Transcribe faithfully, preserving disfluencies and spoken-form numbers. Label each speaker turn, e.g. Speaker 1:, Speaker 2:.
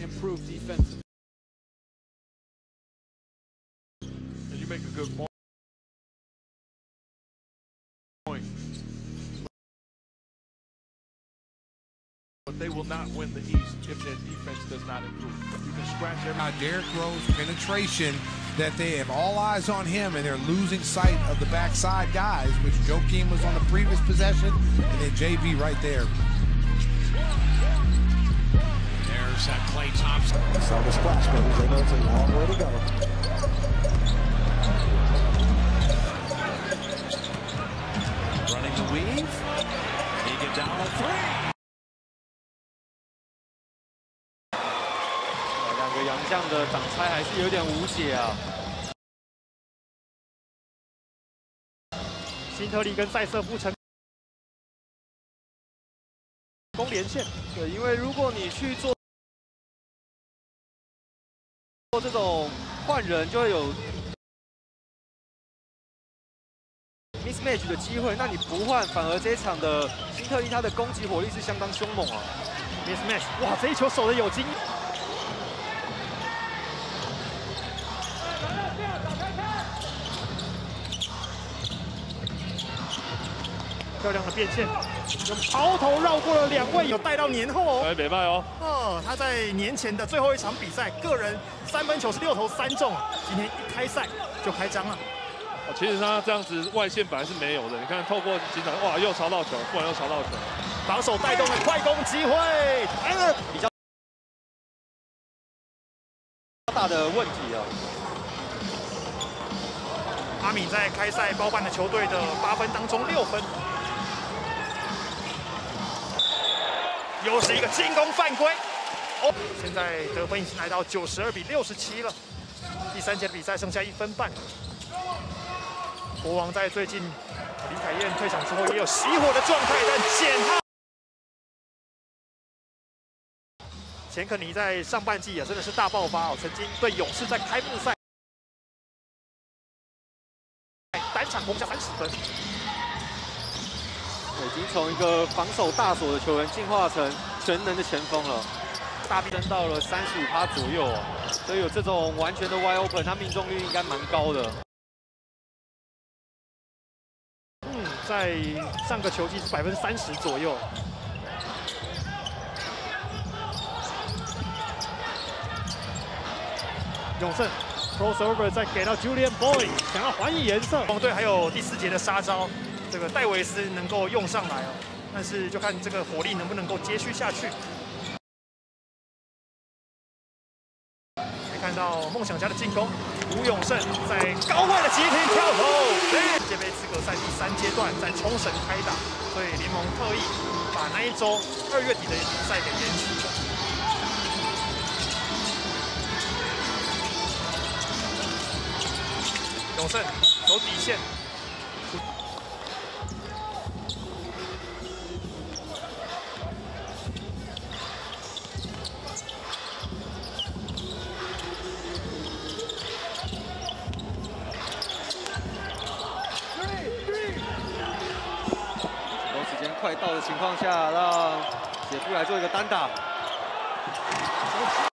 Speaker 1: improve defensively.
Speaker 2: And you make a good point. But they will not win the East if their defense does not improve. You can scratch every.
Speaker 3: Now Derrick Rose penetration that they have all eyes on him, and they're losing sight of the backside guys, which Joakim was on the previous possession, and then J V right there.
Speaker 4: There's uh, Klay Thompson.
Speaker 5: Saw the splash, but they know it's a long way to go.
Speaker 4: Running the weave. Iguodala three.
Speaker 6: 两个洋将的挡拆还是有点无解啊。辛特利跟塞瑟夫成功连线。对，因为如果你去做做这种换人，就会有 mismatch 的机会。那你不换，反而这一场的辛特利他的攻击火力是相当凶猛啊。mismatch， 哇，这一球守的有经验。 漂亮的变线，用抛投绕过了两位，有带到年后哦。
Speaker 2: 哎，没败哦。
Speaker 6: 哦，他在年前的最后一场比赛，个人三分球是六投三中，今天一开赛就开张了。
Speaker 2: 其实他这样子外线本来是没有的，你看透过几场，哇，又抄到球，突然又抄到球，
Speaker 6: 防守带动了快攻机会，哎，比较大的问题啊。阿敏在开赛包办了球队的八分当中六分。 又是一个进攻犯规，哦，现在得分已经来到九十二比六十七了。第三节的比赛剩下一分半。国王在最近李凯燕退场之后也有熄火的状态，但简他钱肯尼在上半季也真的是大爆发哦，曾经对勇士在开幕赛单场攻下三十分。 已经从一个防守大锁的球员进化成全能的前锋了，大臂升到了三十五趴左右哦，所以有这种完全的 wide open， 他命中率应该蛮高的。嗯，在上个球季是百分之三十左右。永胜 crossover 再给到 Julian Boyd， 想要还以颜色。红队还有第四节的杀招。 这个戴维斯能够用上来哦，但是就看这个火力能不能够接续下去。可以看到梦想家的进攻，吴永胜在高位的急停跳投。世界杯资格赛第三阶段在冲绳开打，所以联盟特意把那一周二月底的比赛给延期了。永胜走底线。 快到的情况下，让姐夫来做一个单打。